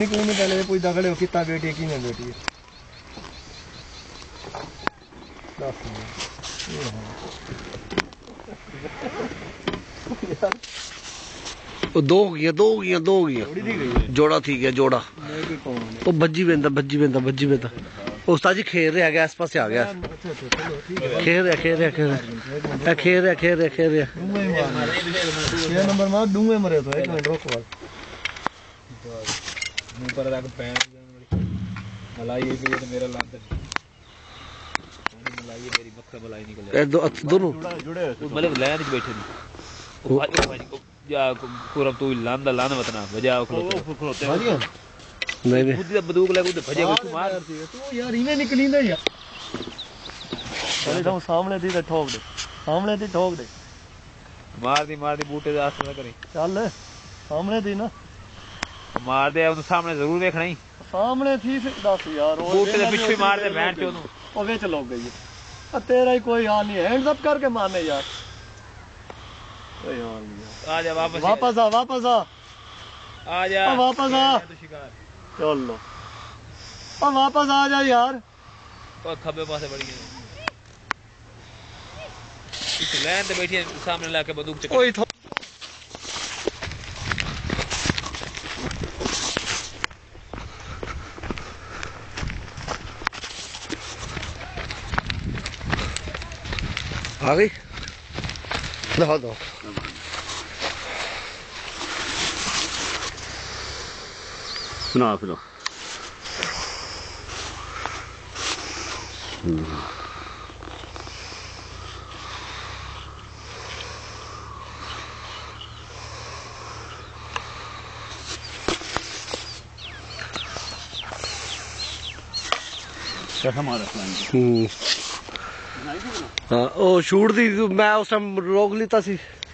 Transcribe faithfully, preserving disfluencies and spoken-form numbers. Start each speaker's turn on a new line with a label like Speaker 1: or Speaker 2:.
Speaker 1: पहले कोई दखल हो कितना बेटी की नहीं बेटी
Speaker 2: दो हो गया दो हो गया दो हो गया जोड़ा थी गया जोड़ा वो भज्जी बेंदा भज्जी बेंदा भज्जी बेंदा उस्ताद जी खेल रहा है आस पास आ गया खेल रहा खेल रहा खेल रहा खेल रहा खेल रहा खेल रहा
Speaker 1: छह नंबर में डूंगे मरे तो एक मिनट रोको
Speaker 3: मुंह पर रख पैन मलाई ये भी मेरा लाद मलाई मेरी बखरा मलाई निकल
Speaker 2: दो दोनों
Speaker 3: जुड़े मतलब लाइन में बैठे नहीं ओ भाई या पूरा तू लांदा लाना मत ना बजा खलोते
Speaker 2: नहीं नहीं
Speaker 3: बुद्धि बंदूक लगा तो भजे तू मार
Speaker 1: तू यार इने निकली ना यार चले तो सामने दी ते ठोक दे सामने दी ठोक दे
Speaker 3: मार दी मार दी बूटे दा आसरा करी
Speaker 1: चल सामने दी ना
Speaker 3: मार दे उन सामने जरूर देखना ही
Speaker 1: सामने थी दस यार
Speaker 3: बूटे दे पीछे मार दे बैंड चो नु
Speaker 1: ओ विच लग गई है तेरा ही कोई हाल नहीं हैंड्स अप करके मारने यार ओ यार
Speaker 3: आ जा वापस
Speaker 1: वापस आ वापस आ
Speaker 3: आ जा
Speaker 1: आ वापस आ चलो अब वापस आ जा यार
Speaker 3: और खब्बे पासे बढ़ गए इस लाइन पे बैठी सामने लाके बंदूक चक
Speaker 1: ओए
Speaker 2: आ गई दो दो
Speaker 4: सुना सुना कैसा मारा
Speaker 2: हाँ ओ शूट दी मैं उस टाइम रोक लीता सी